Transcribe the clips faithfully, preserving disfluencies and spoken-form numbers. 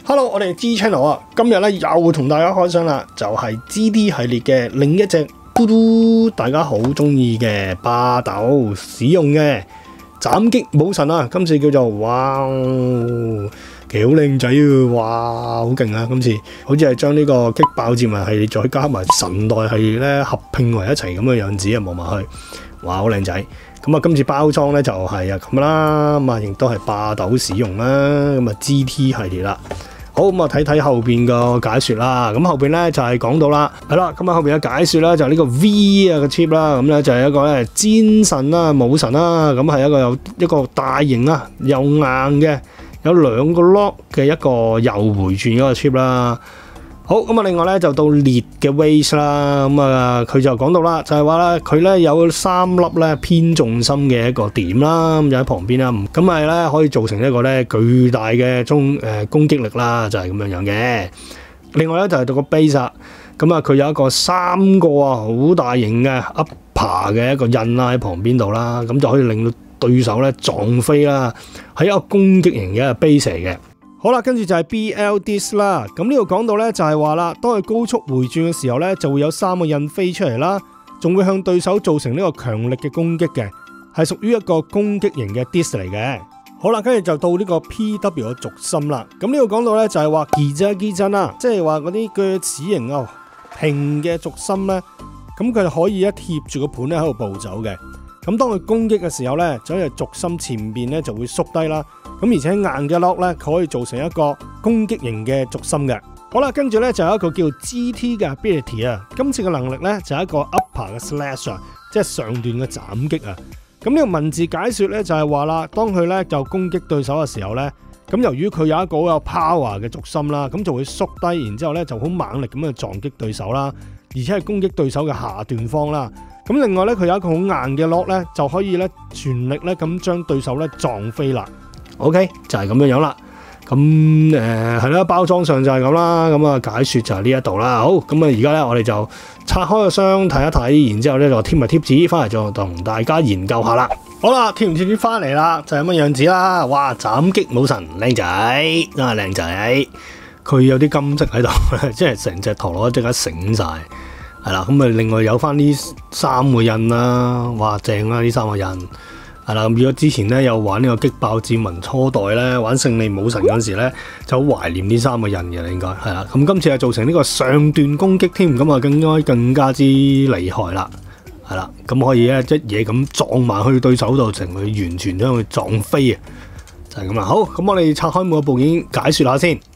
Hello， 我哋 G Channel 啊，今日咧又會同大家開箱啦，就係、是、G T 系列嘅另一隻嘟嘟，大家好中意嘅霸斗使用嘅斬擊武神啊！今次叫做哇，幾好靚仔啊！哇，好勁啊！今次好似係將呢個擊爆戰魂系列再加埋神代系列咧合併為一齊咁嘅樣子啊，望埋去，哇，好靚仔！咁啊，今次包裝咧就係啊咁啦，咁啊亦都係霸斗使用啦，咁啊 G T 系列啦。好，咁啊，睇睇後邊個解說啦。咁後邊咧就係講到啦，係啦。咁啊後邊嘅解說咧就係呢個 V 啊嘅 chip 啦。咁咧就係一個咧戰神啦、武神啦。咁係一個有一個大型啊又硬嘅，有兩個 lock 嘅一個右回轉嗰個 chip 啦。好，咁啊另外咧就到裂嘅 waist 啦。咁啊佢就講到啦，就係話咧佢咧有三粒咧偏重心嘅一個點啦，咁就喺旁邊啦。咁係咧可以造成一個咧巨大嘅中誒攻擊力啦，就係咁樣樣嘅。另外咧就係到個 base 啦，咁啊佢有一個三個啊好大型嘅 upper 嘅一個印啦喺旁邊度啦，咁就可以令到對手咧撞飛啦，係一個攻擊型嘅一個 base 嚟嘅。好啦，跟住就係 B L Disc 啦。咁呢度講到咧就係話啦，當佢高速回轉嘅時候咧，就會有三個印飛出嚟啦，仲會向對手造成呢個強力嘅攻擊嘅，係屬於一個攻擊型嘅 Disc 嚟嘅。好啦，跟住就到呢個 P W 嘅軸心啦。咁呢度講到咧就係話機真機真啦，即係話嗰啲鋸齒形啊平嘅軸心咧，咁佢就可以一貼住個盤咧喺度暴走嘅。咁當佢攻擊嘅時候咧，就喺軸心前邊咧就會縮低啦。咁而且硬嘅 lock 咧，佢可以造成一個攻擊型嘅軸心嘅。好啦，跟住咧就有一個叫 G T 嘅 ability 啊。今次嘅能力咧就係一個 upper 嘅 slash 啊，即係上段嘅斬擊啊。咁呢個文字解說咧就係話啦，當佢咧就攻擊對手嘅時候咧，咁由於佢有一個好有 power 嘅軸心啦，咁就會縮低，然之後咧就好猛力咁去撞擊對手啦，而且係攻擊對手嘅下段方啦。咁另外咧佢有一個好硬嘅 lock 咧，就可以咧全力咧咁將對手咧撞飛啦。OK， 就係咁樣樣啦。咁誒係啦，包裝上就係咁啦。咁啊解說就係呢一度啦。好，咁啊而家咧我哋就拆開個箱睇一睇，然之後咧就貼埋貼紙翻嚟，再同大家研究下啦。好啦，貼完貼紙翻嚟啦，就係咁嘅樣子啦。哇，斬擊武神靚仔，真係靚仔。佢有啲金色喺度，即係成隻陀螺即刻醒晒。係啦，咁啊另外有翻呢三個印啦，哇正啦呢三個印。係啦，咁如果之前咧有玩呢個擊爆戰魂初代咧，玩勝利武神嗰陣時咧，就好懷念呢三個印嘅，應該係啦。咁今次係造成呢個上段攻擊添，咁啊更加更加之厲害啦，係啦，咁可以咧一嘢咁撞埋去對手度，成佢完全將佢撞飛啊，就係咁啦。好，咁我哋拆開每個部件解說下先。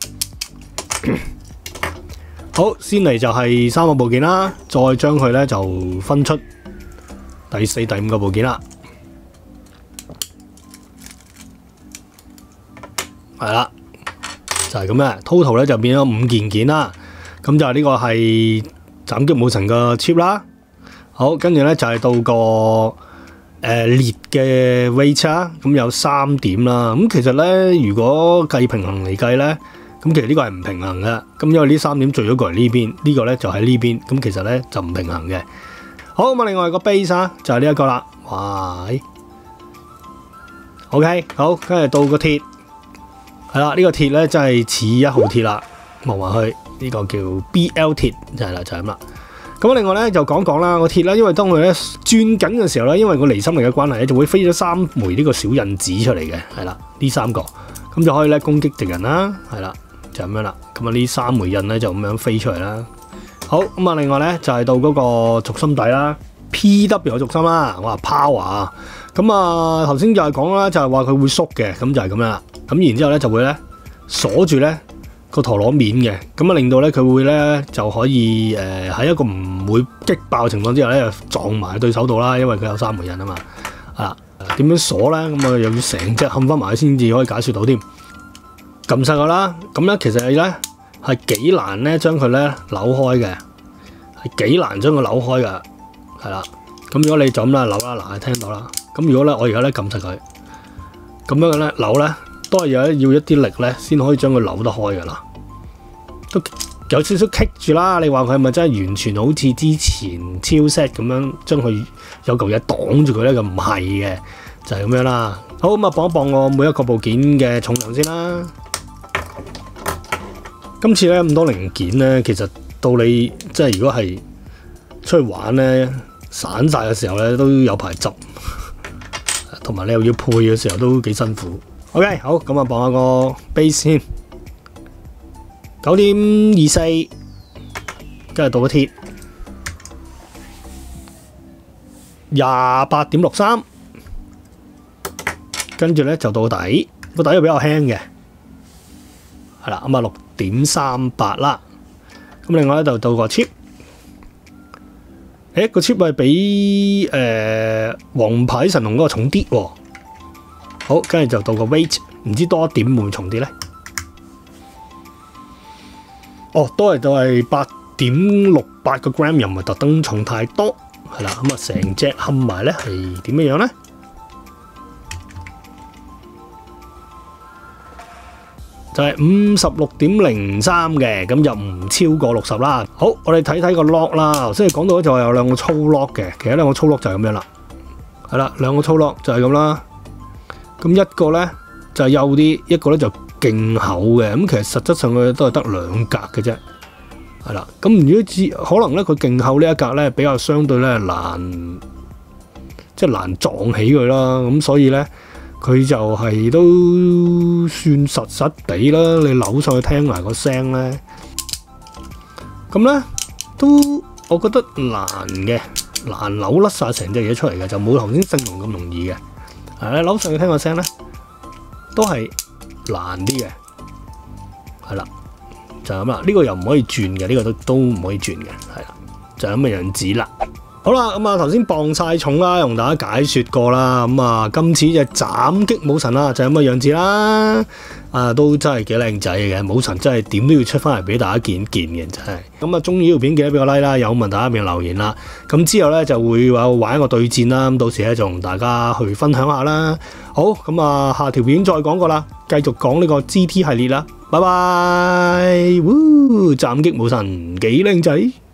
好，先嚟就係三個部件啦，再將佢咧就分出第四、第五個部件啦。係啦，就係咁嘅 total 咧就變咗五件件啦。咁就係呢個係斬擊武神嘅 chip 啦。好，跟住咧就係到個誒、呃、裂嘅 weight 啦。咁有三點啦。咁其實咧，如果計平衡嚟計咧，咁其實呢個係唔平衡嘅。咁因為呢三點聚咗過嚟呢邊，呢個咧就喺呢邊。咁其實咧就唔平衡嘅。好，咁啊，另外個 base 啊，就係呢一個啦。哇 ，OK， 好，跟住到個鐵。係啦，呢個鐵咧真係似一號鐵啦，望埋去呢個叫 B L 鐵就係啦，就係咁啦。咁另外咧就講講啦，個鐵咧，因為當佢咧轉緊嘅時候咧，因為個離心力嘅關係咧，就會飛咗三枚呢個小印子出嚟嘅，係啦，呢三個咁就可以咧攻擊敵人啦，係啦，就咁樣啦。咁啊呢三枚印咧就咁樣飛出嚟啦。好，咁啊，另外咧就係到嗰個軸心底啦 ，P W 嘅軸心啦，我話 power。咁啊頭先就係講啦，就係話佢會縮嘅，咁就係咁樣啦。咁然之後咧就會咧鎖住咧個陀螺面嘅，咁啊令到咧佢會咧就可以誒喺、呃、一個唔會擊爆嘅情況之下咧撞埋對手度啦，因為佢有三枚印啊嘛。啊點樣鎖咧？咁啊又要成隻冚翻埋先至可以解說到添。撳實佢啦，咁咧其實咧係幾難咧將佢咧扭開嘅，係幾難將佢扭開㗎，係啦。咁如果你就咁啦扭啦，嗱聽到啦。咁如果咧我而家咧撳實佢，咁樣嘅咧扭咧。都係有要一啲力咧，先可以將佢扭得開噶啦，都有少少棘住啦。你話佢係咪真係完全好似之前超 set 咁樣將佢有嚿嘢擋住佢咧？咁唔係嘅，就係咁樣啦。好，咁啊，磅一磅我每一個部件嘅重量先啦。 今次咧咁多零件咧，其實到你即係如果係出去玩咧，散晒嘅時候咧，都有排執，同埋你又要配嘅時候都幾辛苦。OK， 好，咁啊，綁下個 base 先，九點二四，跟住到個鐵，廿八點六三，跟住咧就到個底，個底又比較輕嘅，係啦，咁啊六點三八啦。咁另外咧就到個 chip， 誒個 chip 係比誒黃牌神龍嗰個重啲喎。好，跟住就到個 weight， 唔知多一點會唔會重啲咧？哦，都係都係八點六八個 gram， 又唔係特登重太多，係啦。咁啊，成隻冚埋咧係點樣樣咧？就係五十六點零三嘅，咁又唔超過六十啦。好，我哋睇睇個 lock 啦。頭先講到就係有兩個粗 lock 嘅，其實兩個粗 lock 就係咁樣啦。係啦，兩個粗 lock 就係咁啦。咁一個咧就幼啲，一個咧就勁厚嘅。咁其實實質上佢都係得兩格嘅啫。係啦，咁如果只可能咧，佢勁厚呢一格咧比較相對咧難，即係難撞起佢啦。咁所以咧佢就係都算實實地啦。你扭上去聽埋個聲咧，咁咧都我覺得難嘅，難扭甩晒成隻嘢出嚟嘅，就冇頭先聖龍咁容易嘅。係扭上去聽個聲咧，都係難啲嘅，係啦，就係咁啦。呢個又唔可以轉嘅，呢個都都唔可以轉嘅，係啦，就係咁嘅樣子啦。好啦，咁啊頭先磅晒重啦，同大家解說過啦。咁啊，今次隻斬擊武神啦，就係咁嘅樣子啦。啊，都真係幾靚仔嘅，武神真係點都要出翻嚟俾大家見見嘅，真係。咁啊，中意呢條片記得俾個 like 啦，有問大家邊留言啦。咁之後咧就會有玩一個對戰啦，咁到時咧就同大家去分享下啦。好，咁啊下條片再講過啦，繼續講呢個 G T 系列啦。拜拜，嗚，斬擊武神幾靚仔。